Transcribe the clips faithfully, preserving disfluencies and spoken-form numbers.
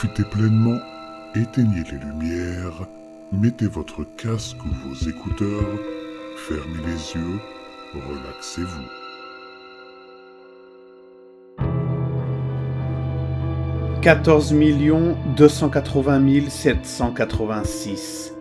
Profitez pleinement, éteignez les lumières, mettez votre casque ou vos écouteurs, fermez les yeux, relaxez-vous. quatorze millions deux cent quatre-vingt mille sept cent quatre-vingt-six.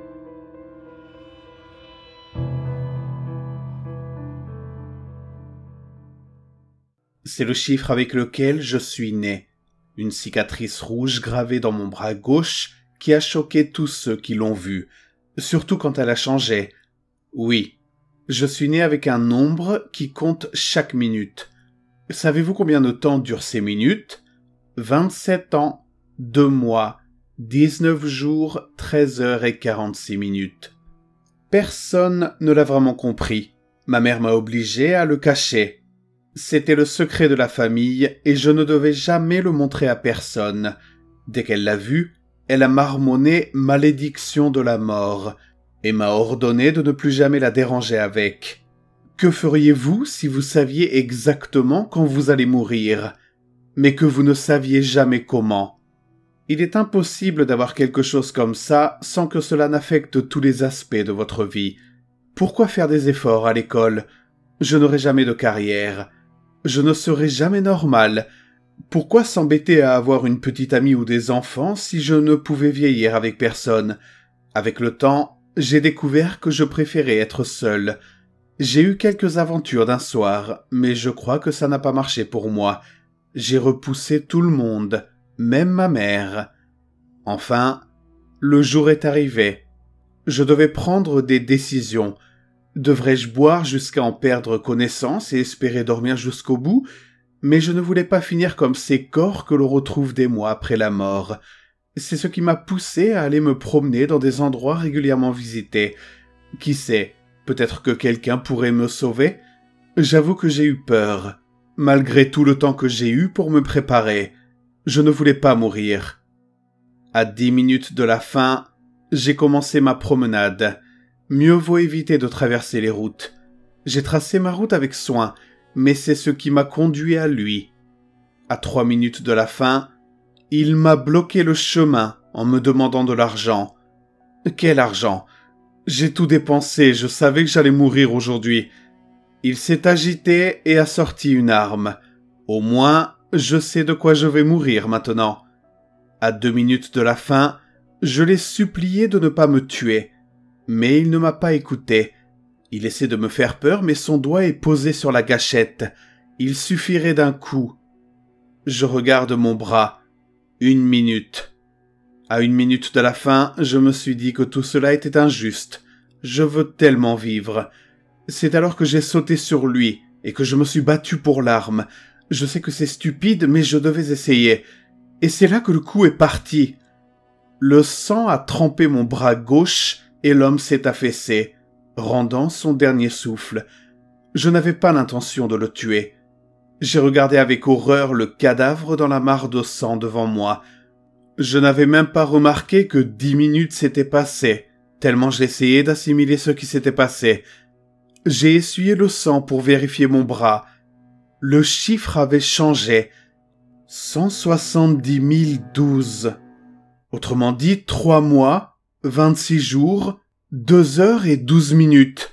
C'est le chiffre avec lequel je suis né. Une cicatrice rouge gravée dans mon bras gauche qui a choqué tous ceux qui l'ont vue, surtout quand elle a changé. Oui, je suis né avec un nombre qui compte chaque minute. Savez-vous combien de temps durent ces minutes ? vingt-sept ans, deux mois, dix-neuf jours, treize heures et quarante-six minutes. Personne ne l'a vraiment compris. Ma mère m'a obligé à le cacher. C'était le secret de la famille et je ne devais jamais le montrer à personne. Dès qu'elle l'a vu, elle a marmonné « malédiction de la mort » et m'a ordonné de ne plus jamais la déranger avec. Que feriez-vous si vous saviez exactement quand vous allez mourir, mais que vous ne saviez jamais comment? Il est impossible d'avoir quelque chose comme ça sans que cela n'affecte tous les aspects de votre vie. Pourquoi faire des efforts à l'école? Je n'aurai jamais de carrière. Je ne serai jamais normal. Pourquoi s'embêter à avoir une petite amie ou des enfants si je ne pouvais vieillir avec personne? Avec le temps, j'ai découvert que je préférais être seul. J'ai eu quelques aventures d'un soir, mais je crois que ça n'a pas marché pour moi. J'ai repoussé tout le monde, même ma mère. Enfin, le jour est arrivé. Je devais prendre des décisions. Devrais-je boire jusqu'à en perdre connaissance et espérer dormir jusqu'au bout? Mais je ne voulais pas finir comme ces corps que l'on retrouve des mois après la mort. C'est ce qui m'a poussé à aller me promener dans des endroits régulièrement visités. Qui sait, peut-être que quelqu'un pourrait me sauver? J'avoue que j'ai eu peur. Malgré tout le temps que j'ai eu pour me préparer, je ne voulais pas mourir. À dix minutes de la fin, j'ai commencé ma promenade. Mieux vaut éviter de traverser les routes. J'ai tracé ma route avec soin, mais c'est ce qui m'a conduit à lui. À trois minutes de la fin, il m'a bloqué le chemin en me demandant de l'argent. Quel argent? J'ai tout dépensé, je savais que j'allais mourir aujourd'hui. Il s'est agité et a sorti une arme. Au moins, je sais de quoi je vais mourir maintenant. À deux minutes de la fin, je l'ai supplié de ne pas me tuer. Mais il ne m'a pas écouté. Il essaie de me faire peur, mais son doigt est posé sur la gâchette. Il suffirait d'un coup. Je regarde mon bras. Une minute. À une minute de la fin, je me suis dit que tout cela était injuste. Je veux tellement vivre. C'est alors que j'ai sauté sur lui et que je me suis battu pour l'arme. Je sais que c'est stupide, mais je devais essayer. Et c'est là que le coup est parti. Le sang a trempé mon bras gauche et l'homme s'est affaissé, rendant son dernier souffle. Je n'avais pas l'intention de le tuer. J'ai regardé avec horreur le cadavre dans la mare de sang devant moi. Je n'avais même pas remarqué que dix minutes s'étaient passées, tellement j'essayais d'assimiler ce qui s'était passé. J'ai essuyé le sang pour vérifier mon bras. Le chiffre avait changé. cent soixante-dix mille douze. Autrement dit, trois mois, vingt-six jours, deux heures et douze minutes.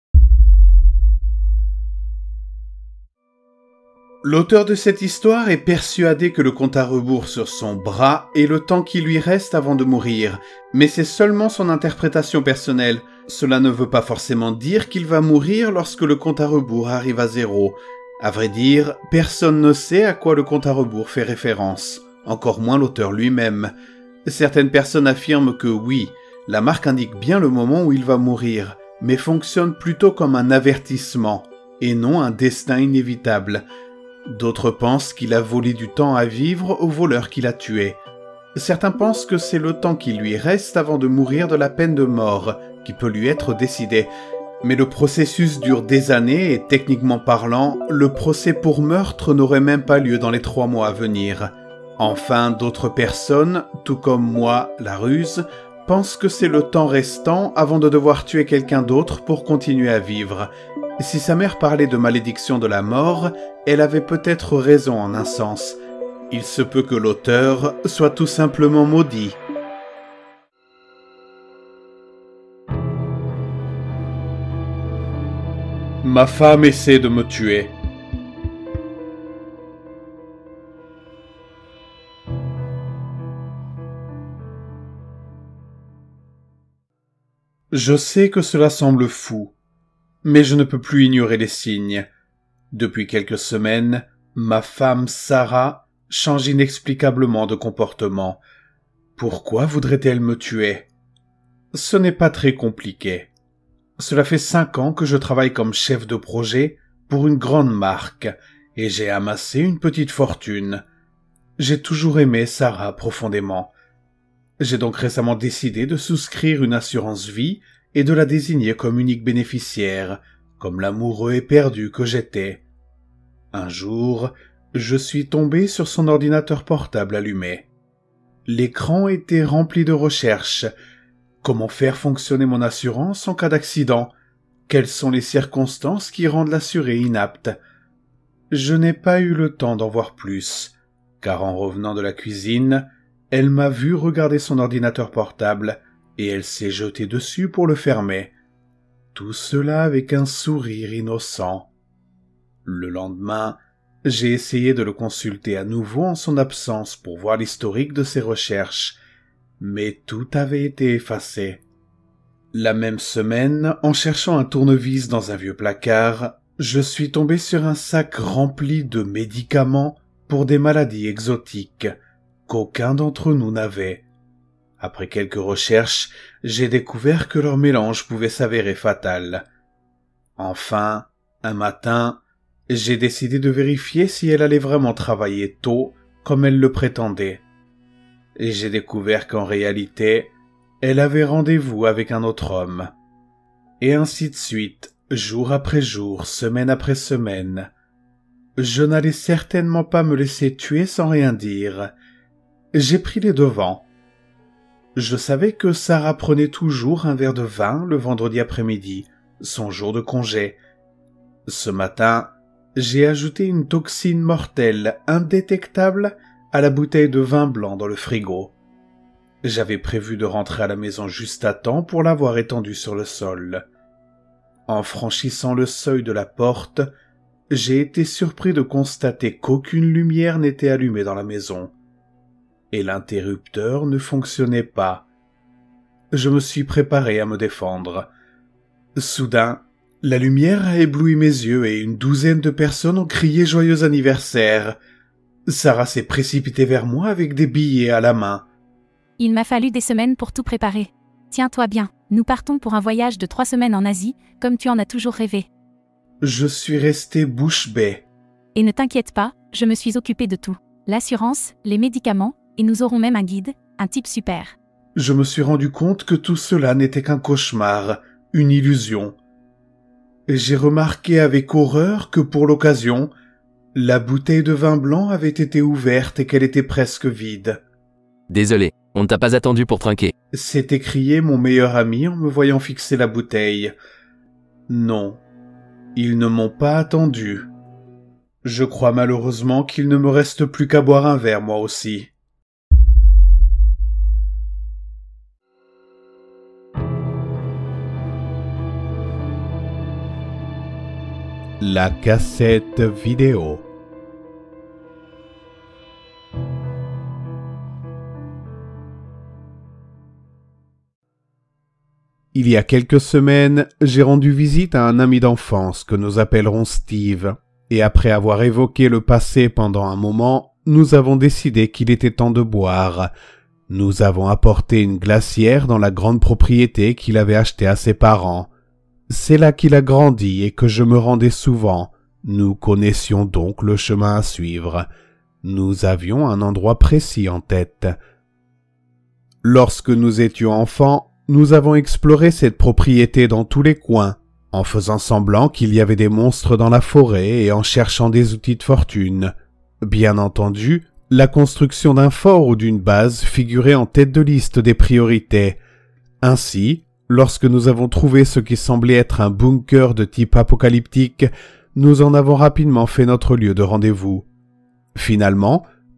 L'auteur de cette histoire est persuadé que le compte à rebours sur son bras est le temps qui lui reste avant de mourir, mais c'est seulement son interprétation personnelle. Cela ne veut pas forcément dire qu'il va mourir lorsque le compte à rebours arrive à zéro. À vrai dire, personne ne sait à quoi le compte à rebours fait référence, encore moins l'auteur lui-même. Certaines personnes affirment que oui, la marque indique bien le moment où il va mourir, mais fonctionne plutôt comme un avertissement, et non un destin inévitable. D'autres pensent qu'il a volé du temps à vivre au voleur qui l'a tué. Certains pensent que c'est le temps qui lui reste avant de mourir de la peine de mort, qui peut lui être décidée. Mais le processus dure des années et techniquement parlant, le procès pour meurtre n'aurait même pas lieu dans les trois mois à venir. Enfin, d'autres personnes, tout comme moi, la ruse, pensent que c'est le temps restant avant de devoir tuer quelqu'un d'autre pour continuer à vivre. Si sa mère parlait de malédiction de la mort, elle avait peut-être raison en un sens. Il se peut que l'auteur soit tout simplement maudit. Ma femme essaie de me tuer. Je sais que cela semble fou, mais je ne peux plus ignorer les signes. Depuis quelques semaines, ma femme Sarah change inexplicablement de comportement. Pourquoi voudrait-elle me tuer? Ce n'est pas très compliqué. Cela fait cinq ans que je travaille comme chef de projet pour une grande marque et j'ai amassé une petite fortune. J'ai toujours aimé Sarah profondément. J'ai donc récemment décidé de souscrire une assurance vie et de la désigner comme unique bénéficiaire, comme l'amoureux éperdu que j'étais. Un jour, je suis tombé sur son ordinateur portable allumé. L'écran était rempli de recherches. Comment faire fonctionner mon assurance en cas d'accident? Quelles sont les circonstances qui rendent l'assuré inapte? Je n'ai pas eu le temps d'en voir plus, car en revenant de la cuisine, elle m'a vu regarder son ordinateur portable et elle s'est jetée dessus pour le fermer. Tout cela avec un sourire innocent. Le lendemain, j'ai essayé de le consulter à nouveau en son absence pour voir l'historique de ses recherches, mais tout avait été effacé. La même semaine, en cherchant un tournevis dans un vieux placard, je suis tombé sur un sac rempli de médicaments pour des maladies exotiques qu'aucun d'entre nous n'avait. Après quelques recherches, j'ai découvert que leur mélange pouvait s'avérer fatal. Enfin, un matin, j'ai décidé de vérifier si elle allait vraiment travailler tôt, comme elle le prétendait. Et j'ai découvert qu'en réalité, elle avait rendez-vous avec un autre homme. Et ainsi de suite, jour après jour, semaine après semaine. Je n'allais certainement pas me laisser tuer sans rien dire. J'ai pris les devants. Je savais que Sarah prenait toujours un verre de vin le vendredi après-midi, son jour de congé. Ce matin, j'ai ajouté une toxine mortelle indétectable à la bouteille de vin blanc dans le frigo. J'avais prévu de rentrer à la maison juste à temps pour l'avoir étendue sur le sol. En franchissant le seuil de la porte, j'ai été surpris de constater qu'aucune lumière n'était allumée dans la maison. Et l'interrupteur ne fonctionnait pas. Je me suis préparé à me défendre. Soudain, la lumière a ébloui mes yeux et une douzaine de personnes ont crié joyeux anniversaire. Sarah s'est précipitée vers moi avec des billets à la main. Il m'a fallu des semaines pour tout préparer. Tiens-toi bien, nous partons pour un voyage de trois semaines en Asie, comme tu en as toujours rêvé. Je suis resté bouche bée. Et ne t'inquiète pas, je me suis occupée de tout. L'assurance, les médicaments, et nous aurons même un guide, un type super. Je me suis rendu compte que tout cela n'était qu'un cauchemar, une illusion. Et j'ai remarqué avec horreur que pour l'occasion, la bouteille de vin blanc avait été ouverte et qu'elle était presque vide. Désolé, on ne t'a pas attendu pour trinquer. S'est écrié mon meilleur ami en me voyant fixer la bouteille. Non, ils ne m'ont pas attendu. Je crois malheureusement qu'il ne me reste plus qu'à boire un verre moi aussi. La cassette vidéo. Il y a quelques semaines, j'ai rendu visite à un ami d'enfance que nous appellerons Steve, et après avoir évoqué le passé pendant un moment, nous avons décidé qu'il était temps de boire. Nous avons apporté une glacière dans la grande propriété qu'il avait achetée à ses parents. C'est là qu'il a grandi et que je me rendais souvent. Nous connaissions donc le chemin à suivre. Nous avions un endroit précis en tête. Lorsque nous étions enfants, nous avons exploré cette propriété dans tous les coins, en faisant semblant qu'il y avait des monstres dans la forêt et en cherchant des outils de fortune. Bien entendu, la construction d'un fort ou d'une base figurait en tête de liste des priorités. Ainsi, lorsque nous avons trouvé ce qui semblait être un bunker de type apocalyptique, nous en avons rapidement fait notre lieu de rendez-vous. Finalement,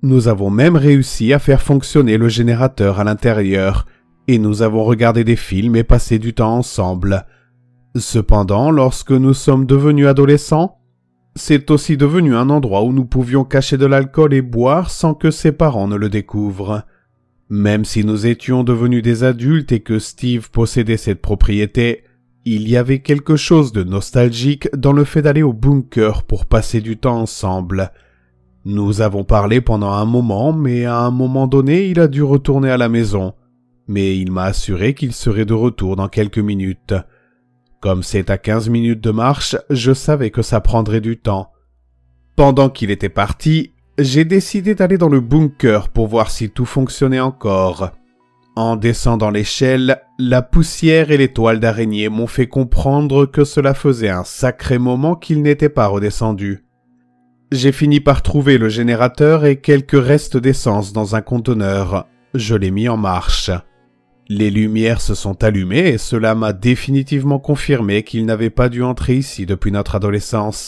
Nous avons même réussi à faire fonctionner le générateur à l'intérieur, et nous avons regardé des films et passé du temps ensemble. Cependant, lorsque nous sommes devenus adolescents, c'est aussi devenu un endroit où nous pouvions cacher de l'alcool et boire sans que ses parents ne le découvrent. Même si nous étions devenus des adultes et que Steve possédait cette propriété, il y avait quelque chose de nostalgique dans le fait d'aller au bunker pour passer du temps ensemble. Nous avons parlé pendant un moment, mais à un moment donné, il a dû retourner à la maison. Mais il m'a assuré qu'il serait de retour dans quelques minutes. Comme c'est à quinze minutes de marche, je savais que ça prendrait du temps. Pendant qu'il était parti, j'ai décidé d'aller dans le bunker pour voir si tout fonctionnait encore. En descendant l'échelle, la poussière et les toiles d'araignée m'ont fait comprendre que cela faisait un sacré moment qu'il n'était pas redescendu. J'ai fini par trouver le générateur et quelques restes d'essence dans un conteneur. Je l'ai mis en marche. Les lumières se sont allumées et cela m'a définitivement confirmé qu'il n'avait pas dû entrer ici depuis notre adolescence.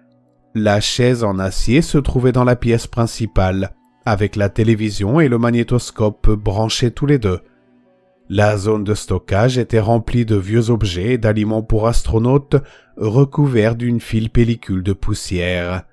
La chaise en acier se trouvait dans la pièce principale, avec la télévision et le magnétoscope branchés tous les deux. La zone de stockage était remplie de vieux objets et d'aliments pour astronautes recouverts d'une fine pellicule de poussière.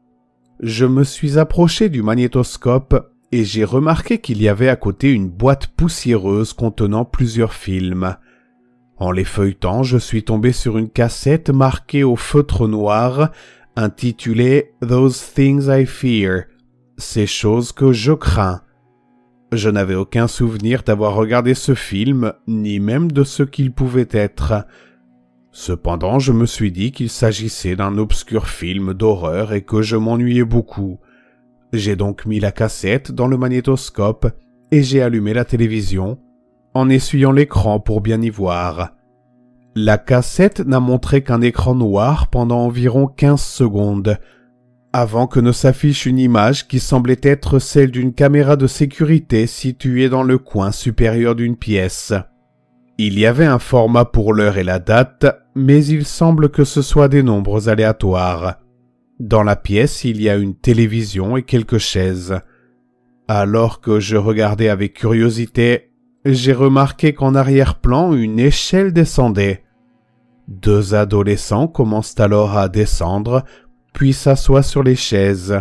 Je me suis approché du magnétoscope et j'ai remarqué qu'il y avait à côté une boîte poussiéreuse contenant plusieurs films. En les feuilletant, je suis tombé sur une cassette marquée au feutre noir, intitulée « Those Things I Fear », ces choses que je crains. Je n'avais aucun souvenir d'avoir regardé ce film, ni même de ce qu'il pouvait être. Cependant, je me suis dit qu'il s'agissait d'un obscur film d'horreur et que je m'ennuyais beaucoup. J'ai donc mis la cassette dans le magnétoscope et j'ai allumé la télévision, en essuyant l'écran pour bien y voir. La cassette n'a montré qu'un écran noir pendant environ quinze secondes, avant que ne s'affiche une image qui semblait être celle d'une caméra de sécurité située dans le coin supérieur d'une pièce. Il y avait un format pour l'heure et la date, mais il semble que ce soit des nombres aléatoires. Dans la pièce, il y a une télévision et quelques chaises. Alors que je regardais avec curiosité, j'ai remarqué qu'en arrière-plan, une échelle descendait. Deux adolescents commencent alors à descendre, puis s'assoient sur les chaises.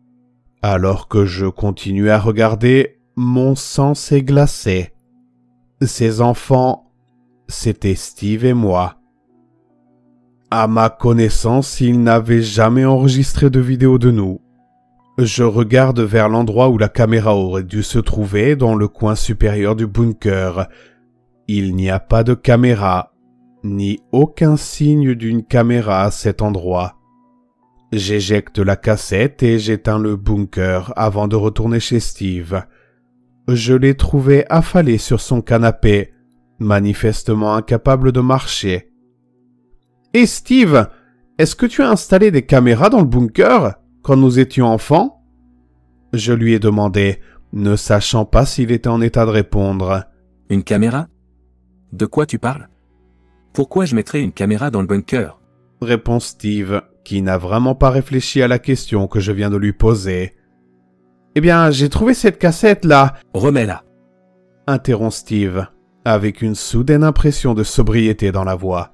Alors que je continuais à regarder, mon sang s'est glacé. Ces enfants, c'était Steve et moi. À ma connaissance, ils n'avaient jamais enregistré de vidéo de nous. Je regarde vers l'endroit où la caméra aurait dû se trouver, dans le coin supérieur du bunker. Il n'y a pas de caméra, ni aucun signe d'une caméra à cet endroit. J'éjecte la cassette et j'éteins le bunker avant de retourner chez Steve. Je l'ai trouvé affalé sur son canapé, manifestement incapable de marcher. « Et Steve, est-ce que tu as installé des caméras dans le bunker quand nous étions enfants ?» Je lui ai demandé, ne sachant pas s'il était en état de répondre. « Une caméra ? De quoi tu parles ? Pourquoi je mettrais une caméra dans le bunker ?» répond Steve, qui n'a vraiment pas réfléchi à la question que je viens de lui poser. « Eh bien, j'ai trouvé cette cassette-là. »« Remets-la » interrompt Steve, avec une soudaine impression de sobriété dans la voix.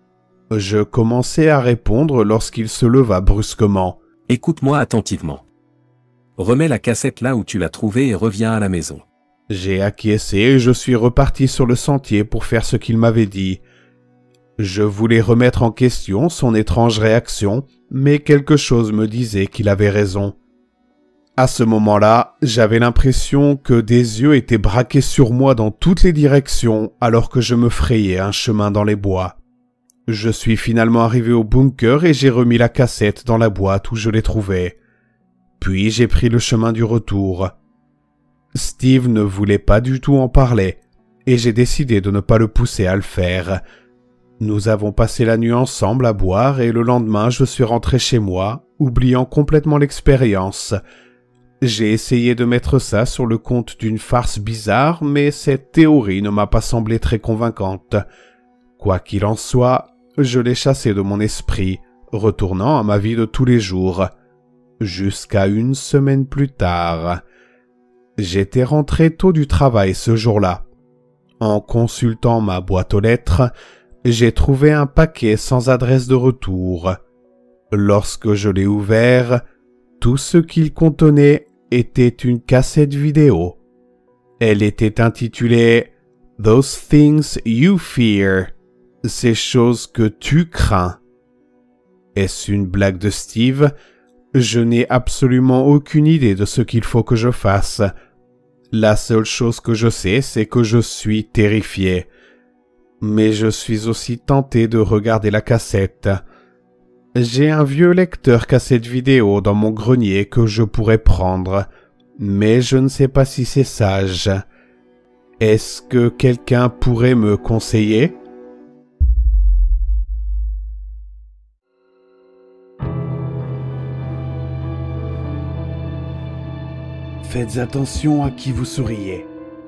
Je commençais à répondre lorsqu'il se leva brusquement. « Écoute-moi attentivement. Remets la cassette là où tu l'as trouvée et reviens à la maison. » J'ai acquiescé et je suis reparti sur le sentier pour faire ce qu'il m'avait dit. Je voulais remettre en question son étrange réaction, mais quelque chose me disait qu'il avait raison. À ce moment-là, j'avais l'impression que des yeux étaient braqués sur moi dans toutes les directions alors que je me frayais un chemin dans les bois. Je suis finalement arrivé au bunker et j'ai remis la cassette dans la boîte où je l'ai trouvée. Puis j'ai pris le chemin du retour. Steve ne voulait pas du tout en parler, et j'ai décidé de ne pas le pousser à le faire. Nous avons passé la nuit ensemble à boire et le lendemain je suis rentré chez moi, oubliant complètement l'expérience. J'ai essayé de mettre ça sur le compte d'une farce bizarre, mais cette théorie ne m'a pas semblé très convaincante. Quoi qu'il en soit, je l'ai chassé de mon esprit, retournant à ma vie de tous les jours. jusqu'à une semaine plus tard. J'étais rentré tôt du travail ce jour-là. En consultant ma boîte aux lettres, j'ai trouvé un paquet sans adresse de retour. Lorsque je l'ai ouvert, tout ce qu'il contenait était une cassette vidéo. Elle était intitulée « Those Things You Fear », ces choses que tu crains. Est-ce une blague de Steve ? Je n'ai absolument aucune idée de ce qu'il faut que je fasse. La seule chose que je sais, c'est que je suis terrifié. Mais je suis aussi tenté de regarder la cassette. J'ai un vieux lecteur cassette vidéo dans mon grenier que je pourrais prendre, mais je ne sais pas si c'est sage. Est-ce que quelqu'un pourrait me conseiller ? Faites attention à qui vous souriez.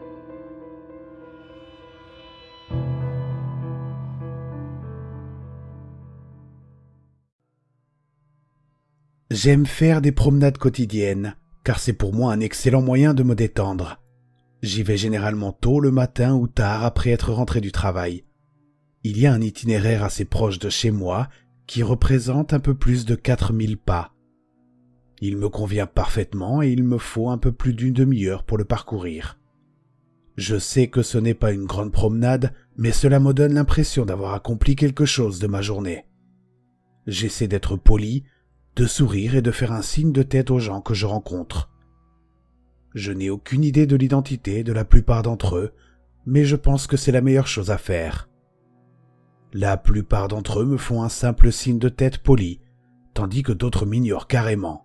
J'aime faire des promenades quotidiennes, car c'est pour moi un excellent moyen de me détendre. J'y vais généralement tôt le matin ou tard après être rentré du travail. Il y a un itinéraire assez proche de chez moi qui représente un peu plus de quatre mille pas. Il me convient parfaitement et il me faut un peu plus d'une demi-heure pour le parcourir. Je sais que ce n'est pas une grande promenade, mais cela me donne l'impression d'avoir accompli quelque chose de ma journée. J'essaie d'être poli, de sourire et de faire un signe de tête aux gens que je rencontre. Je n'ai aucune idée de l'identité de la plupart d'entre eux, mais je pense que c'est la meilleure chose à faire. La plupart d'entre eux me font un simple signe de tête poli, tandis que d'autres m'ignorent carrément.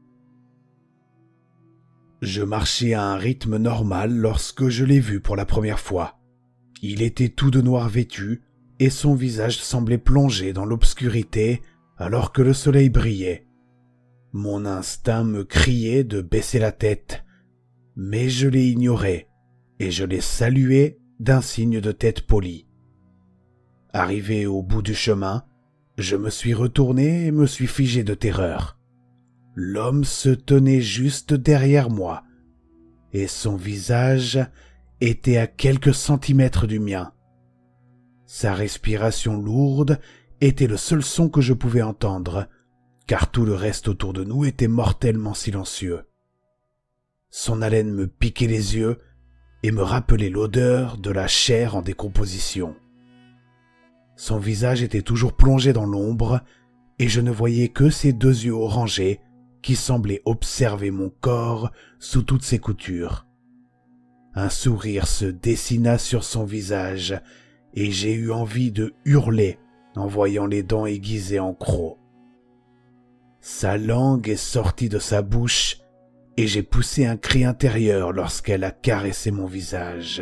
Je marchais à un rythme normal lorsque je l'ai vu pour la première fois. Il était tout de noir vêtu, et son visage semblait plongé dans l'obscurité alors que le soleil brillait. Mon instinct me criait de baisser la tête, mais je l'ai ignoré, et je l'ai salué d'un signe de tête poli. Arrivé au bout du chemin, je me suis retourné et me suis figé de terreur. L'homme se tenait juste derrière moi, et son visage était à quelques centimètres du mien. Sa respiration lourde était le seul son que je pouvais entendre, car tout le reste autour de nous était mortellement silencieux. Son haleine me piquait les yeux et me rappelait l'odeur de la chair en décomposition. Son visage était toujours plongé dans l'ombre, et je ne voyais que ses deux yeux orangés qui semblaient observer mon corps sous toutes ses coutures. Un sourire se dessina sur son visage, et j'ai eu envie de hurler en voyant les dents aiguisées en croc. Sa langue est sortie de sa bouche, et j'ai poussé un cri intérieur lorsqu'elle a caressé mon visage.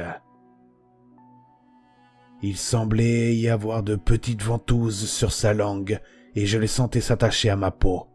Il semblait y avoir de petites ventouses sur sa langue, et je les sentais s'attacher à ma peau.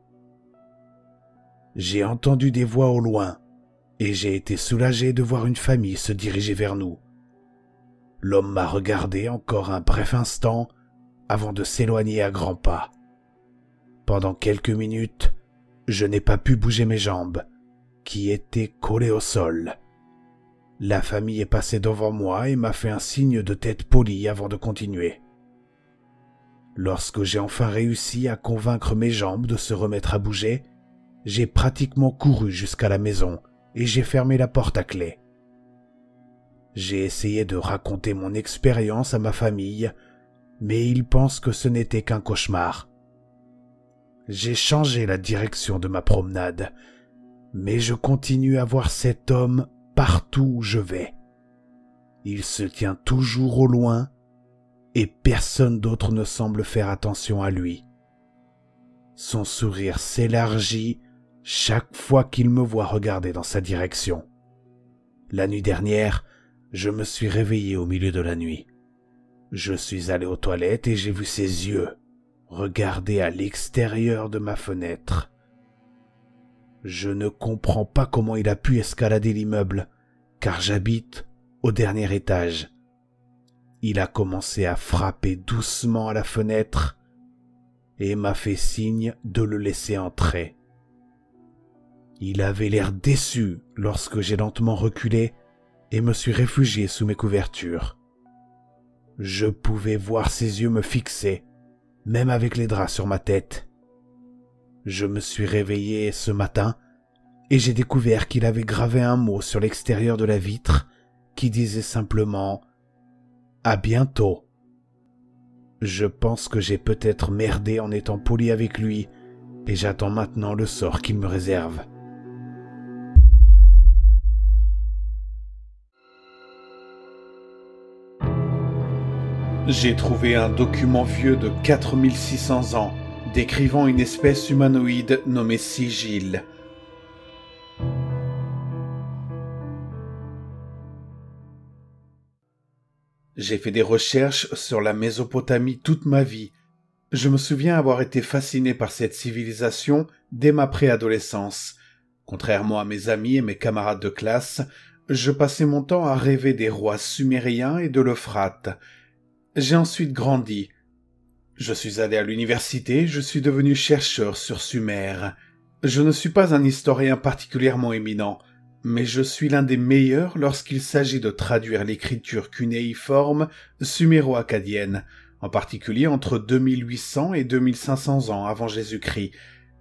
J'ai entendu des voix au loin, et j'ai été soulagé de voir une famille se diriger vers nous. L'homme m'a regardé encore un bref instant avant de s'éloigner à grands pas. Pendant quelques minutes, je n'ai pas pu bouger mes jambes, qui étaient collées au sol. La famille est passée devant moi et m'a fait un signe de tête polie avant de continuer. Lorsque j'ai enfin réussi à convaincre mes jambes de se remettre à bouger, j'ai pratiquement couru jusqu'à la maison et j'ai fermé la porte à clé. J'ai essayé de raconter mon expérience à ma famille, mais ils pensent que ce n'était qu'un cauchemar. J'ai changé la direction de ma promenade, mais je continue à voir cet homme partout où je vais. Il se tient toujours au loin et personne d'autre ne semble faire attention à lui. Son sourire s'élargit chaque fois qu'il me voit regarder dans sa direction. La nuit dernière, je me suis réveillé au milieu de la nuit. Je suis allé aux toilettes et j'ai vu ses yeux regarder à l'extérieur de ma fenêtre. Je ne comprends pas comment il a pu escalader l'immeuble, car j'habite au dernier étage. Il a commencé à frapper doucement à la fenêtre et m'a fait signe de le laisser entrer. Il avait l'air déçu lorsque j'ai lentement reculé et me suis réfugié sous mes couvertures. Je pouvais voir ses yeux me fixer, même avec les draps sur ma tête. Je me suis réveillé ce matin et j'ai découvert qu'il avait gravé un mot sur l'extérieur de la vitre qui disait simplement « À bientôt ». Je pense que j'ai peut-être merdé en étant poli avec lui et j'attends maintenant le sort qu'il me réserve. J'ai trouvé un document vieux de quatre mille six cents ans décrivant une espèce humanoïde nommée Sigil. J'ai fait des recherches sur la Mésopotamie toute ma vie. Je me souviens avoir été fasciné par cette civilisation dès ma préadolescence. Contrairement à mes amis et mes camarades de classe, je passais mon temps à rêver des rois sumériens et de l'Euphrate. J'ai ensuite grandi. Je suis allé à l'université, je suis devenu chercheur sur Sumer. Je ne suis pas un historien particulièrement éminent, mais je suis l'un des meilleurs lorsqu'il s'agit de traduire l'écriture cunéiforme suméro-akkadienne, en particulier entre deux mille huit cents et deux mille cinq cents ans avant Jésus-Christ.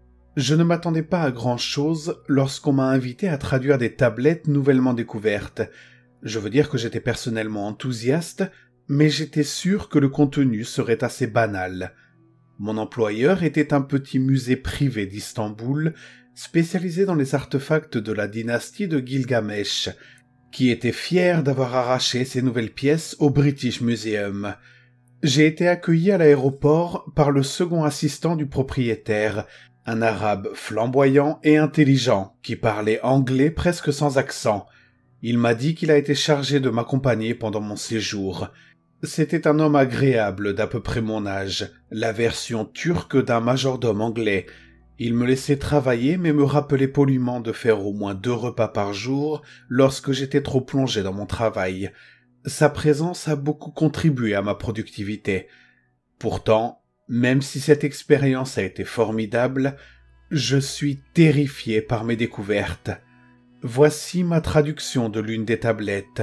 Je ne m'attendais pas à grand-chose lorsqu'on m'a invité à traduire des tablettes nouvellement découvertes. Je veux dire que j'étais personnellement enthousiaste, mais j'étais sûr que le contenu serait assez banal. Mon employeur était un petit musée privé d'Istanbul, spécialisé dans les artefacts de la dynastie de Gilgamesh, qui était fier d'avoir arraché ces nouvelles pièces au British Museum. J'ai été accueilli à l'aéroport par le second assistant du propriétaire, un arabe flamboyant et intelligent qui parlait anglais presque sans accent. Il m'a dit qu'il a été chargé de m'accompagner pendant mon séjour. C'était un homme agréable d'à peu près mon âge, la version turque d'un majordome anglais. Il me laissait travailler mais me rappelait poliment de faire au moins deux repas par jour lorsque j'étais trop plongé dans mon travail. Sa présence a beaucoup contribué à ma productivité. Pourtant, même si cette expérience a été formidable, je suis terrifié par mes découvertes. Voici ma traduction de l'une des tablettes.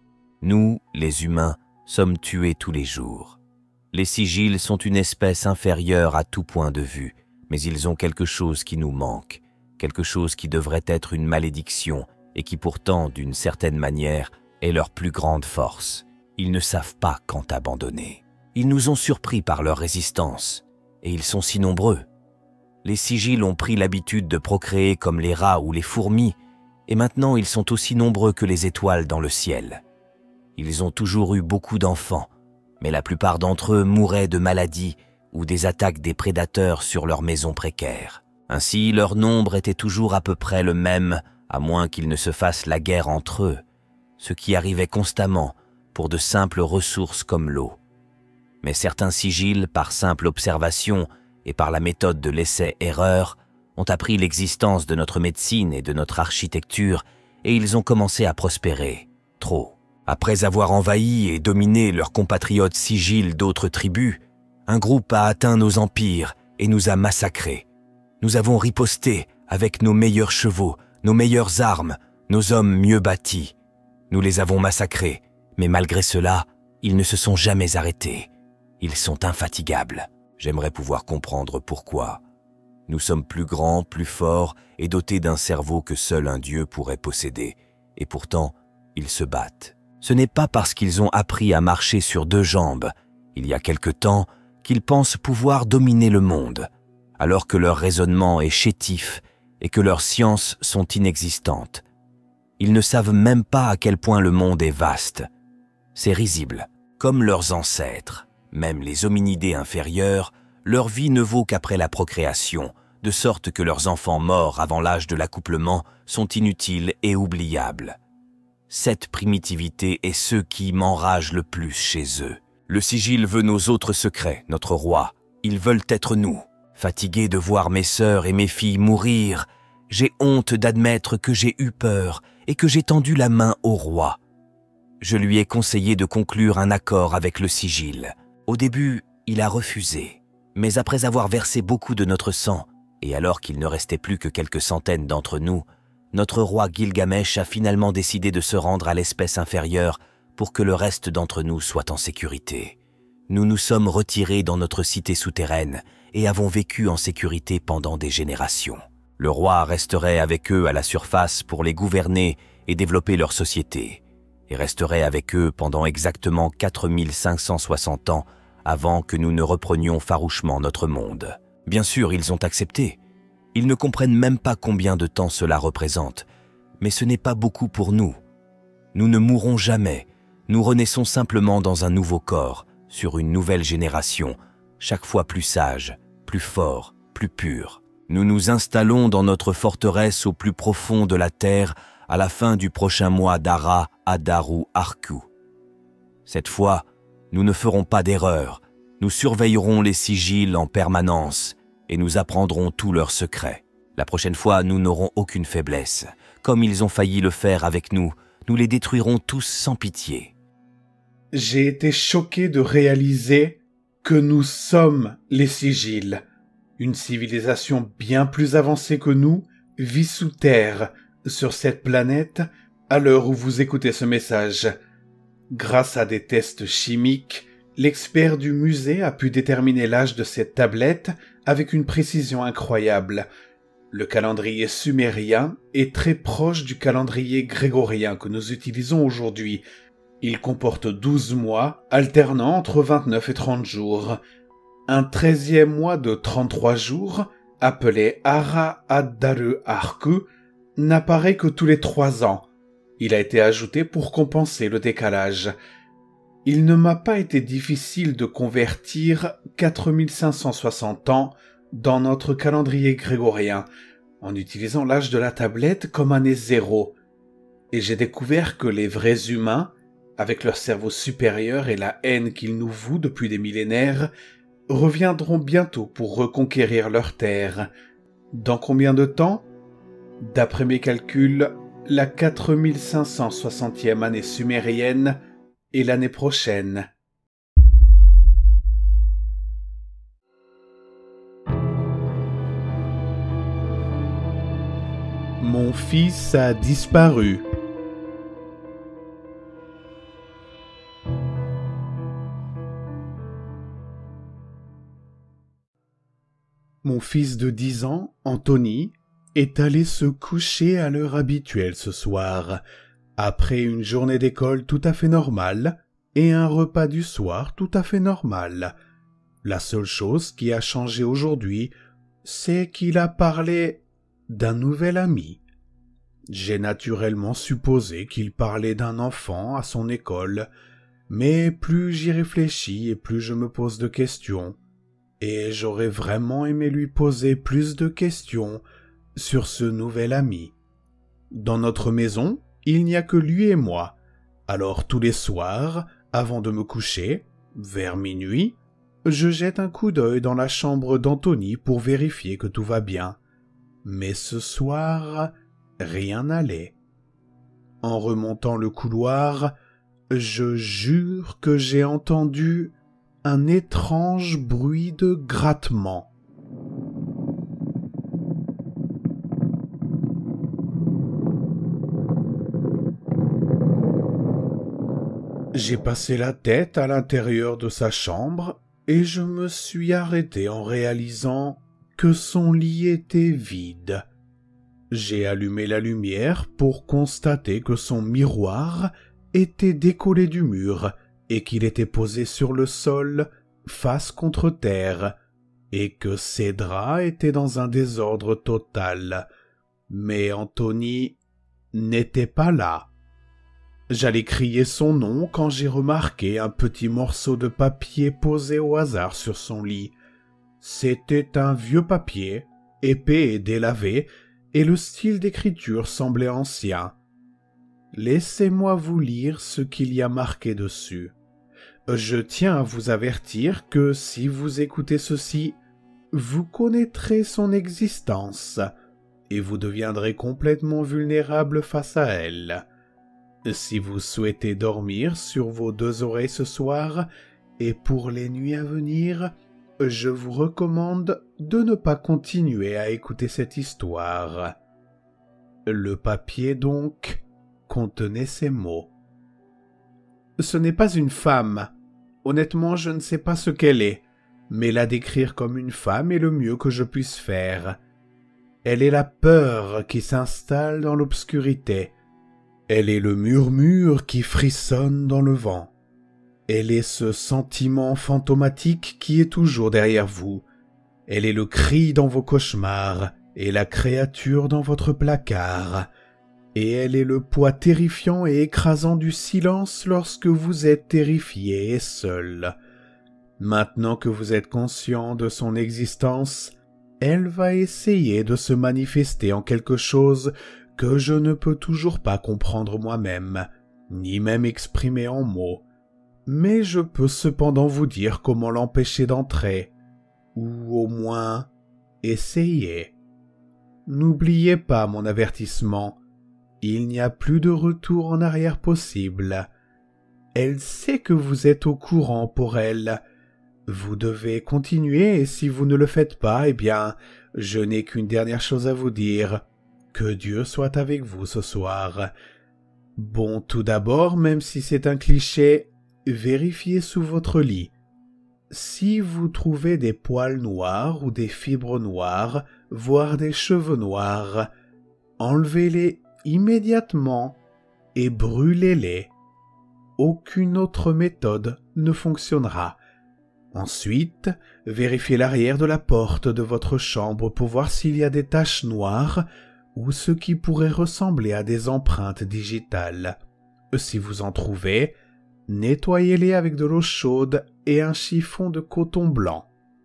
Nous, les humains, sommes tués tous les jours. Les sigils sont une espèce inférieure à tout point de vue, mais ils ont quelque chose qui nous manque, quelque chose qui devrait être une malédiction et qui pourtant, d'une certaine manière, est leur plus grande force. Ils ne savent pas quand abandonner. Ils nous ont surpris par leur résistance, et ils sont si nombreux. Les sigils ont pris l'habitude de procréer comme les rats ou les fourmis, et maintenant ils sont aussi nombreux que les étoiles dans le ciel. Ils ont toujours eu beaucoup d'enfants, mais la plupart d'entre eux mouraient de maladies ou des attaques des prédateurs sur leurs maisons précaires. Ainsi, leur nombre était toujours à peu près le même, à moins qu'ils ne se fassent la guerre entre eux, ce qui arrivait constamment pour de simples ressources comme l'eau. Mais certains sigils, par simple observation et par la méthode de l'essai-erreur, ont appris l'existence de notre médecine et de notre architecture, et ils ont commencé à prospérer. Trop. Après avoir envahi et dominé leurs compatriotes sigils d'autres tribus, un groupe a atteint nos empires et nous a massacrés. Nous avons riposté avec nos meilleurs chevaux, nos meilleures armes, nos hommes mieux bâtis. Nous les avons massacrés, mais malgré cela, ils ne se sont jamais arrêtés. Ils sont infatigables. J'aimerais pouvoir comprendre pourquoi. Nous sommes plus grands, plus forts et dotés d'un cerveau que seul un dieu pourrait posséder. Et pourtant, ils se battent. Ce n'est pas parce qu'ils ont appris à marcher sur deux jambes, il y a quelque temps, qu'ils pensent pouvoir dominer le monde, alors que leur raisonnement est chétif et que leurs sciences sont inexistantes. Ils ne savent même pas à quel point le monde est vaste. C'est risible. Comme leurs ancêtres, même les hominidés inférieurs, leur vie ne vaut qu'après la procréation, de sorte que leurs enfants morts avant l'âge de l'accouplement sont inutiles et oubliables. Cette primitivité est ce qui m'enrage le plus chez eux. Le sigil veut nos autres secrets, notre roi. Ils veulent être nous. Fatigué de voir mes sœurs et mes filles mourir, j'ai honte d'admettre que j'ai eu peur et que j'ai tendu la main au roi. Je lui ai conseillé de conclure un accord avec le sigil. Au début, il a refusé. Mais après avoir versé beaucoup de notre sang, Et alors qu'il ne restait plus que quelques centaines d'entre nous, notre roi Gilgamesh a finalement décidé de se rendre à l'espèce inférieure pour que le reste d'entre nous soit en sécurité. Nous nous sommes retirés dans notre cité souterraine et avons vécu en sécurité pendant des générations. Le roi resterait avec eux à la surface pour les gouverner et développer leur société, et resterait avec eux pendant exactement quatre mille cinq cent soixante ans avant que nous ne reprenions farouchement notre monde. Bien sûr, ils ont accepté. Ils ne comprennent même pas combien de temps cela représente, mais ce n'est pas beaucoup pour nous. Nous ne mourrons jamais, nous renaissons simplement dans un nouveau corps, sur une nouvelle génération, chaque fois plus sage, plus fort, plus pur. Nous nous installons dans notre forteresse au plus profond de la terre à la fin du prochain mois d'Ara, Adar ou Arku. Cette fois, nous ne ferons pas d'erreur, nous surveillerons les sigils en permanence et nous apprendrons tous leurs secrets. La prochaine fois, nous n'aurons aucune faiblesse. Comme ils ont failli le faire avec nous, nous les détruirons tous sans pitié. J'ai été choqué de réaliser que nous sommes les sigils. Une civilisation bien plus avancée que nous vit sous terre, sur cette planète, à l'heure où vous écoutez ce message. Grâce à des tests chimiques, l'expert du musée a pu déterminer l'âge de cette tablette avec une précision incroyable. Le calendrier sumérien est très proche du calendrier grégorien que nous utilisons aujourd'hui. Il comporte douze mois, alternant entre vingt-neuf et trente jours. Un treizième mois de trente-trois jours, appelé Ara Adaru Arku, n'apparaît que tous les trois ans. Il a été ajouté pour compenser le décalage. Il ne m'a pas été difficile de convertir quatre mille cinq cent soixante ans dans notre calendrier grégorien, en utilisant l'âge de la tablette comme année zéro. Et j'ai découvert que les vrais humains, avec leur cerveau supérieur et la haine qu'ils nous vouent depuis des millénaires, reviendront bientôt pour reconquérir leur terre. Dans combien de temps ? D'après mes calculs, la quatre mille cinq cent soixantième année sumérienne est l'année prochaine. Mon fils a disparu. Mon fils de dix ans, Anthony, est allé se coucher à l'heure habituelle ce soir, après une journée d'école tout à fait normale et un repas du soir tout à fait normal. La seule chose qui a changé aujourd'hui, c'est qu'il a parlé d'un nouvel ami. J'ai naturellement supposé qu'il parlait d'un enfant à son école, mais plus j'y réfléchis et plus je me pose de questions. Et j'aurais vraiment aimé lui poser plus de questions sur ce nouvel ami. Dans notre maison, il n'y a que lui et moi. Alors tous les soirs, avant de me coucher, vers minuit, je jette un coup d'œil dans la chambre d'Anthony pour vérifier que tout va bien. Mais ce soir, rien n'allait. En remontant le couloir, je jure que j'ai entendu un étrange bruit de grattement. J'ai passé la tête à l'intérieur de sa chambre et je me suis arrêté en réalisant que son lit était vide. J'ai allumé la lumière pour constater que son miroir était décollé du mur et qu'il était posé sur le sol, face contre terre, et que ses draps étaient dans un désordre total. Mais Anthony n'était pas là. J'allais crier son nom quand j'ai remarqué un petit morceau de papier posé au hasard sur son lit. C'était un vieux papier, épais et délavé, et le style d'écriture semblait ancien. Laissez-moi vous lire ce qu'il y a marqué dessus. Je tiens à vous avertir que si vous écoutez ceci, vous connaîtrez son existence, et vous deviendrez complètement vulnérable face à elle. Si vous souhaitez dormir sur vos deux oreilles ce soir, et pour les nuits à venir, je vous recommande de ne pas continuer à écouter cette histoire. Le papier, donc, contenait ces mots. Ce n'est pas une femme. Honnêtement, je ne sais pas ce qu'elle est, mais la décrire comme une femme est le mieux que je puisse faire. Elle est la peur qui s'installe dans l'obscurité. Elle est le murmure qui frissonne dans le vent. Elle est ce sentiment fantomatique qui est toujours derrière vous. Elle est le cri dans vos cauchemars et la créature dans votre placard. Et elle est le poids terrifiant et écrasant du silence lorsque vous êtes terrifié et seul. Maintenant que vous êtes conscient de son existence, elle va essayer de se manifester en quelque chose que je ne peux toujours pas comprendre moi-même, ni même exprimer en mots. Mais je peux cependant vous dire comment l'empêcher d'entrer, ou au moins essayer. N'oubliez pas mon avertissement, il n'y a plus de retour en arrière possible. Elle sait que vous êtes au courant pour elle. Vous devez continuer et si vous ne le faites pas, eh bien, je n'ai qu'une dernière chose à vous dire. Que Dieu soit avec vous ce soir. Bon, tout d'abord, même si c'est un cliché, vérifiez sous votre lit. Si vous trouvez des poils noirs ou des fibres noires, voire des cheveux noirs, enlevez-les immédiatement et brûlez-les. Aucune autre méthode ne fonctionnera. Ensuite, vérifiez l'arrière de la porte de votre chambre pour voir s'il y a des taches noires ou ce qui pourrait ressembler à des empreintes digitales. Si vous en trouvez, nettoyez-les avec de l'eau chaude et un chiffon de coton blanc.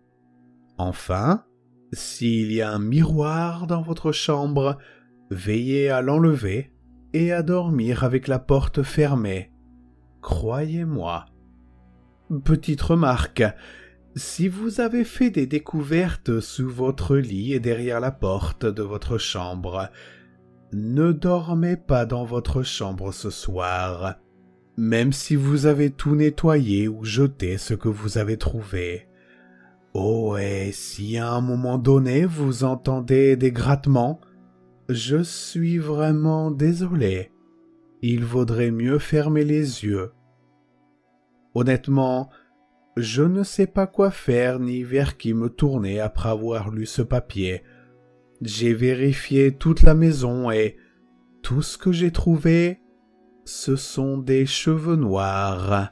Enfin, s'il y a un miroir dans votre chambre, veillez à l'enlever et à dormir avec la porte fermée. Croyez-moi. Petite remarque, si vous avez fait des découvertes sous votre lit et derrière la porte de votre chambre, ne dormez pas dans votre chambre ce soir, même si vous avez tout nettoyé ou jeté ce que vous avez trouvé. Oh, et si à un moment donné vous entendez des grattements, je suis vraiment désolé. Il vaudrait mieux fermer les yeux. Honnêtement, je ne sais pas quoi faire ni vers qui me tourner après avoir lu ce papier. J'ai vérifié toute la maison et tout ce que j'ai trouvé, ce sont des cheveux noirs.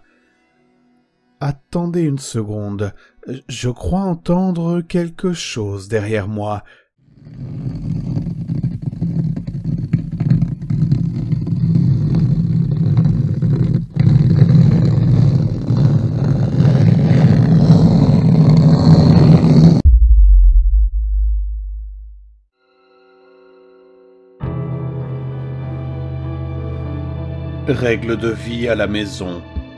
Attendez une seconde, je crois entendre quelque chose derrière moi. Règles de vie à la maison.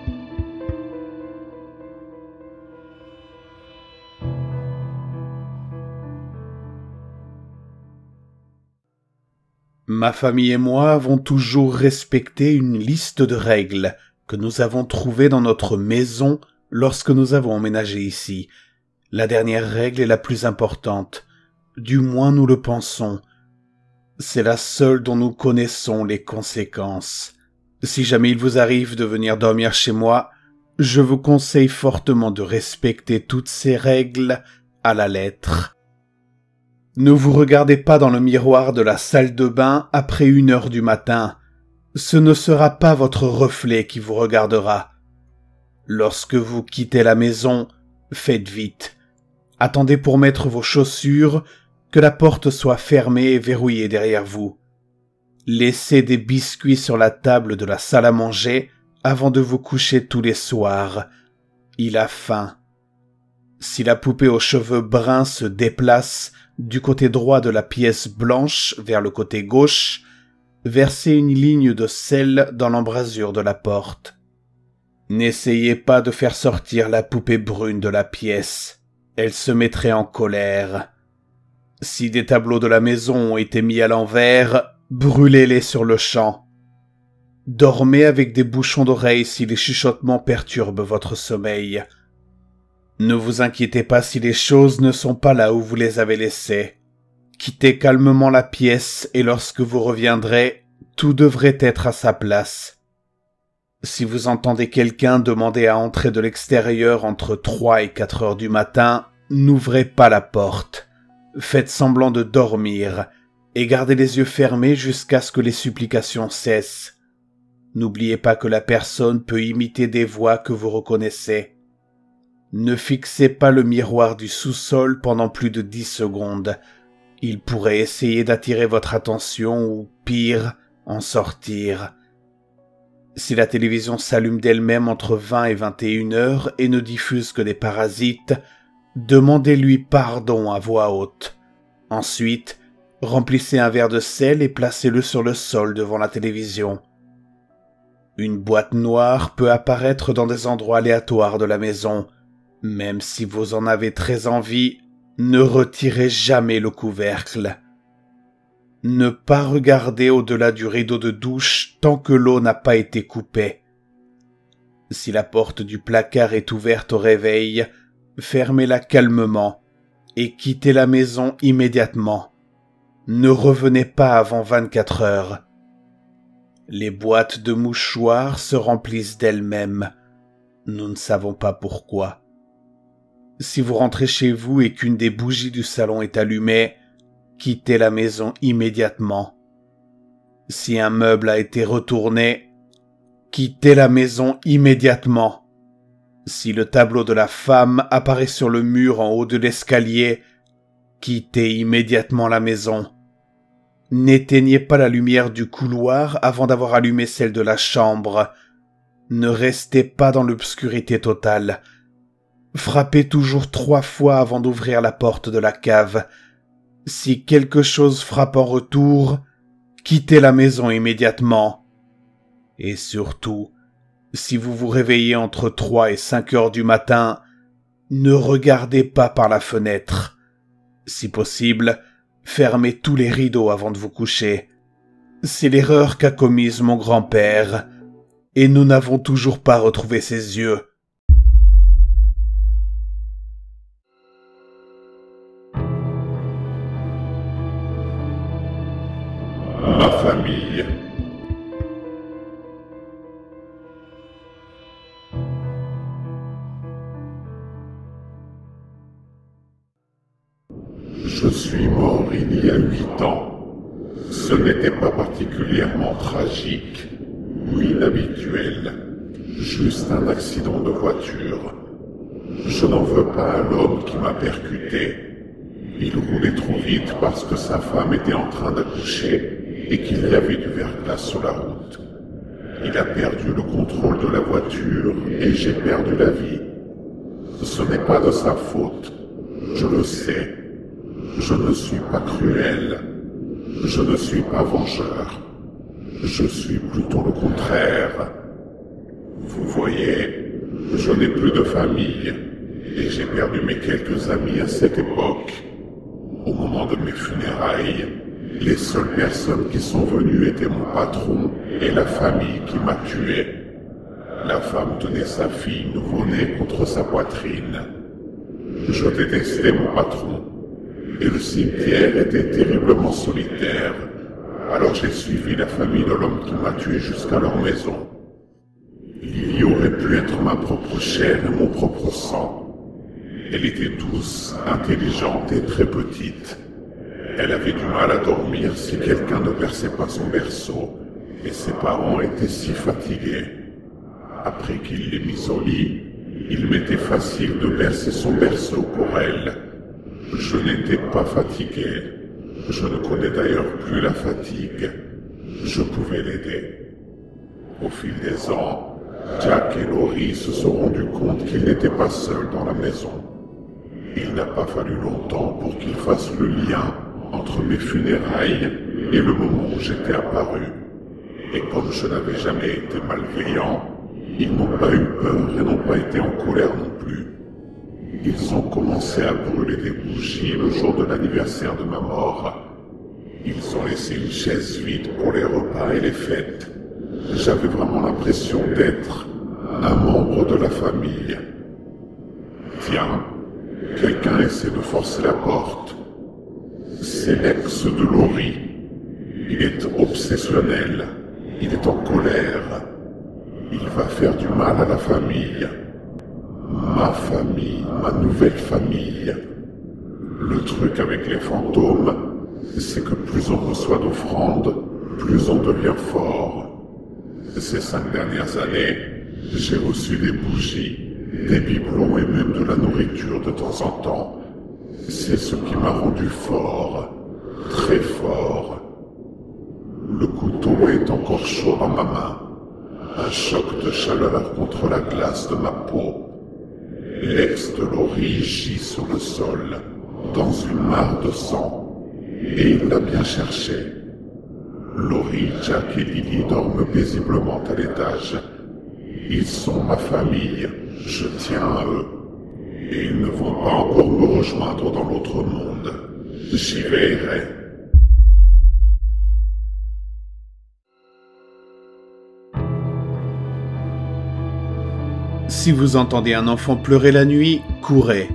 Ma famille et moi avons toujours respecté une liste de règles que nous avons trouvées dans notre maison lorsque nous avons emménagé ici. La dernière règle est la plus importante, du moins nous le pensons. C'est la seule dont nous connaissons les conséquences. Si jamais il vous arrive de venir dormir chez moi, je vous conseille fortement de respecter toutes ces règles à la lettre. Ne vous regardez pas dans le miroir de la salle de bain après une heure du matin. Ce ne sera pas votre reflet qui vous regardera. Lorsque vous quittez la maison, faites vite. Attendez pour mettre vos chaussures, que la porte soit fermée et verrouillée derrière vous. Laissez des biscuits sur la table de la salle à manger avant de vous coucher tous les soirs. Il a faim. Si la poupée aux cheveux bruns se déplace du côté droit de la pièce blanche vers le côté gauche, versez une ligne de sel dans l'embrasure de la porte. N'essayez pas de faire sortir la poupée brune de la pièce. Elle se mettrait en colère. Si des tableaux de la maison ont été mis à l'envers, brûlez-les sur le champ. Dormez avec des bouchons d'oreilles si les chuchotements perturbent votre sommeil. Ne vous inquiétez pas si les choses ne sont pas là où vous les avez laissées. Quittez calmement la pièce et lorsque vous reviendrez, tout devrait être à sa place. Si vous entendez quelqu'un demander à entrer de l'extérieur entre trois et quatre heures du matin, n'ouvrez pas la porte. Faites semblant de dormir et gardez les yeux fermés jusqu'à ce que les supplications cessent. N'oubliez pas que la personne peut imiter des voix que vous reconnaissez. Ne fixez pas le miroir du sous-sol pendant plus de dix secondes. Il pourrait essayer d'attirer votre attention ou, pire, en sortir. Si la télévision s'allume d'elle-même entre vingt et vingt et une heures et ne diffuse que des parasites, demandez-lui pardon à voix haute. Ensuite, remplissez un verre de sel et placez-le sur le sol devant la télévision. Une boîte noire peut apparaître dans des endroits aléatoires de la maison. Même si vous en avez très envie, ne retirez jamais le couvercle. Ne pas regarder au-delà du rideau de douche tant que l'eau n'a pas été coupée. Si la porte du placard est ouverte au réveil, fermez-la calmement et quittez la maison immédiatement. Ne revenez pas avant vingt-quatre heures. Les boîtes de mouchoirs se remplissent d'elles-mêmes. Nous ne savons pas pourquoi. Si vous rentrez chez vous et qu'une des bougies du salon est allumée, quittez la maison immédiatement. Si un meuble a été retourné, quittez la maison immédiatement. Si le tableau de la femme apparaît sur le mur en haut de l'escalier, quittez immédiatement la maison. N'éteignez pas la lumière du couloir avant d'avoir allumé celle de la chambre. Ne restez pas dans l'obscurité totale. Frappez toujours trois fois avant d'ouvrir la porte de la cave. Si quelque chose frappe en retour, quittez la maison immédiatement. Et surtout, si vous vous réveillez entre trois et cinq heures du matin, ne regardez pas par la fenêtre. Si possible, fermez tous les rideaux avant de vous coucher. C'est l'erreur qu'a commise mon grand-père, et nous n'avons toujours pas retrouvé ses yeux. Ma famille. Je suis mort il y a huit ans. Ce n'était pas particulièrement tragique ou inhabituel, juste un accident de voiture. Je n'en veux pas à l'homme qui m'a percuté. Il roulait trop vite parce que sa femme était en train d'accoucher et qu'il y avait du verglas sur la route. Il a perdu le contrôle de la voiture et j'ai perdu la vie. Ce n'est pas de sa faute, je le sais. Je ne suis pas cruel, je ne suis pas vengeur. Je suis plutôt le contraire. Vous voyez, je n'ai plus de famille et j'ai perdu mes quelques amis à cette époque. Au moment de mes funérailles, les seules personnes qui sont venues étaient mon patron et la famille qui m'a tué. La femme tenait sa fille nouveau-née contre sa poitrine. Je détestais mon patron, et le cimetière était terriblement solitaire, alors j'ai suivi la famille de l'homme qui m'a tué jusqu'à leur maison. Il y aurait pu être ma propre chair et mon propre sang. Elle était douce, intelligente et très petite. Elle avait du mal à dormir si quelqu'un ne perçait pas son berceau, et ses parents étaient si fatigués. Après qu'il l'ait mise au lit, il m'était facile de bercer son berceau pour elle. Je n'étais pas fatigué. Je ne connais d'ailleurs plus la fatigue. Je pouvais l'aider. Au fil des ans, Jack et Laurie se sont rendus compte qu'ils n'étaient pas seuls dans la maison. Il n'a pas fallu longtemps pour qu'ils fassent le lien entre mes funérailles et le moment où j'étais apparu. Et comme je n'avais jamais été malveillant, ils n'ont pas eu peur et n'ont pas été en colère non plus. Ils ont commencé à brûler des bougies le jour de l'anniversaire de ma mort. Ils ont laissé une chaise vide pour les repas et les fêtes. J'avais vraiment l'impression d'être un membre de la famille. rien. Quelqu'un essaie de forcer la porte. C'est l'ex de Laurie. Il est obsessionnel. Il est en colère. Il va faire du mal à la famille. Ma famille, ma nouvelle famille. Le truc avec les fantômes, c'est que plus on reçoit d'offrandes, plus on devient fort. Ces cinq dernières années, j'ai reçu des bougies, des biberons et même de la nourriture de temps en temps. C'est ce qui m'a rendu fort, très fort. Le couteau est encore chaud dans ma main. Un choc de chaleur contre la glace de ma peau. L'ex de Laurie gît sur le sol, dans une mare de sang, et il l'a bien cherché. Laurie, Jack et Lily dorment paisiblement à l'étage. Ils sont ma famille, je tiens à eux. Et ils ne vont pas encore me rejoindre dans l'autre monde. J'y veillerai. Si vous entendez un enfant pleurer la nuit, courez.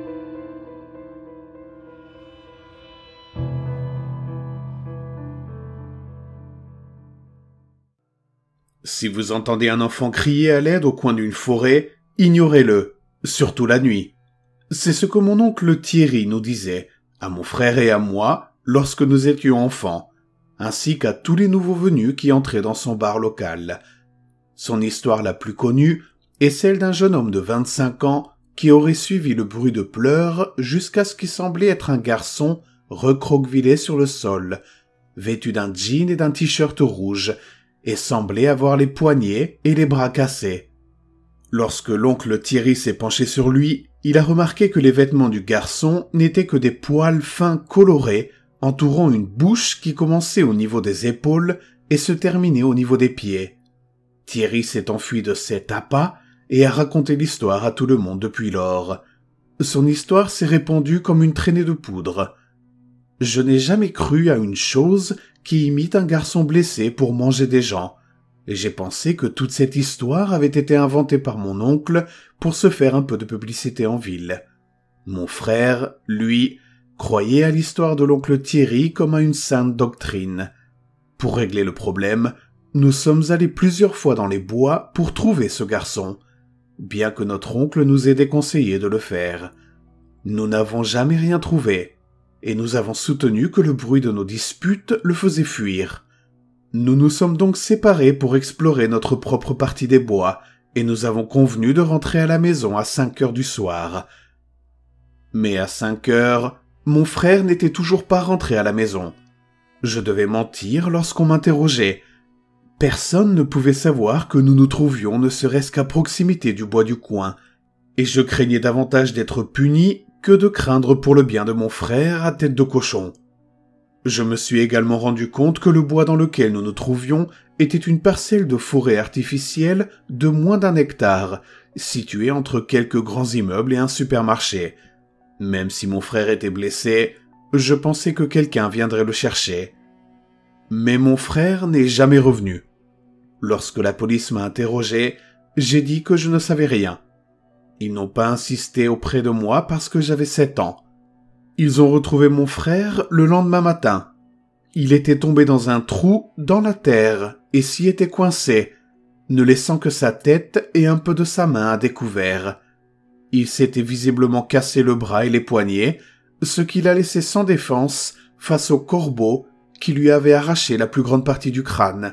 Si vous entendez un enfant crier à l'aide au coin d'une forêt, ignorez-le, surtout la nuit. C'est ce que mon oncle Thierry nous disait, à mon frère et à moi, lorsque nous étions enfants, ainsi qu'à tous les nouveaux venus qui entraient dans son bar local. Son histoire la plus connue est celle d'un jeune homme de vingt-cinq ans qui aurait suivi le bruit de pleurs jusqu'à ce qu'il semblait être un garçon recroquevillé sur le sol, vêtu d'un jean et d'un t-shirt rouge, et semblait avoir les poignets et les bras cassés. Lorsque l'oncle Thierry s'est penché sur lui, il a remarqué que les vêtements du garçon n'étaient que des poils fins colorés entourant une bouche qui commençait au niveau des épaules et se terminait au niveau des pieds. Thierry s'est enfui de sept à pas et a raconté l'histoire à tout le monde depuis lors. Son histoire s'est répandue comme une traînée de poudre. Je n'ai jamais cru à une chose qui imite un garçon blessé pour manger des gens, et j'ai pensé que toute cette histoire avait été inventée par mon oncle pour se faire un peu de publicité en ville. Mon frère, lui, croyait à l'histoire de l'oncle Thierry comme à une sainte doctrine. Pour régler le problème, nous sommes allés plusieurs fois dans les bois pour trouver ce garçon, bien que notre oncle nous ait déconseillé de le faire. Nous n'avons jamais rien trouvé, et nous avons soutenu que le bruit de nos disputes le faisait fuir. Nous nous sommes donc séparés pour explorer notre propre partie des bois, et nous avons convenu de rentrer à la maison à cinq heures du soir. Mais à cinq heures, mon frère n'était toujours pas rentré à la maison. Je devais mentir lorsqu'on m'interrogeait. Personne ne pouvait savoir que nous nous trouvions ne serait-ce qu'à proximité du bois du coin, et je craignais davantage d'être puni que de craindre pour le bien de mon frère à tête de cochon. Je me suis également rendu compte que le bois dans lequel nous nous trouvions était une parcelle de forêt artificielle de moins d'un hectare, située entre quelques grands immeubles et un supermarché. Même si mon frère était blessé, je pensais que quelqu'un viendrait le chercher. Mais mon frère n'est jamais revenu. Lorsque la police m'a interrogé, j'ai dit que je ne savais rien. Ils n'ont pas insisté auprès de moi parce que j'avais sept ans. Ils ont retrouvé mon frère le lendemain matin. Il était tombé dans un trou dans la terre et s'y était coincé, ne laissant que sa tête et un peu de sa main à découvert. Il s'était visiblement cassé le bras et les poignets, ce qui l'a laissé sans défense face au corbeau qui lui avait arraché la plus grande partie du crâne.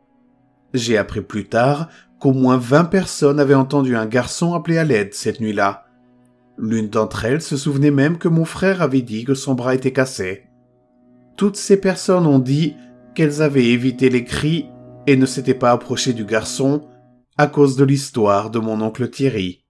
J'ai appris plus tard qu'au moins vingt personnes avaient entendu un garçon appeler à l'aide cette nuit-là. L'une d'entre elles se souvenait même que mon frère avait dit que son bras était cassé. Toutes ces personnes ont dit qu'elles avaient évité les cris et ne s'étaient pas approchées du garçon à cause de l'histoire de mon oncle Thierry.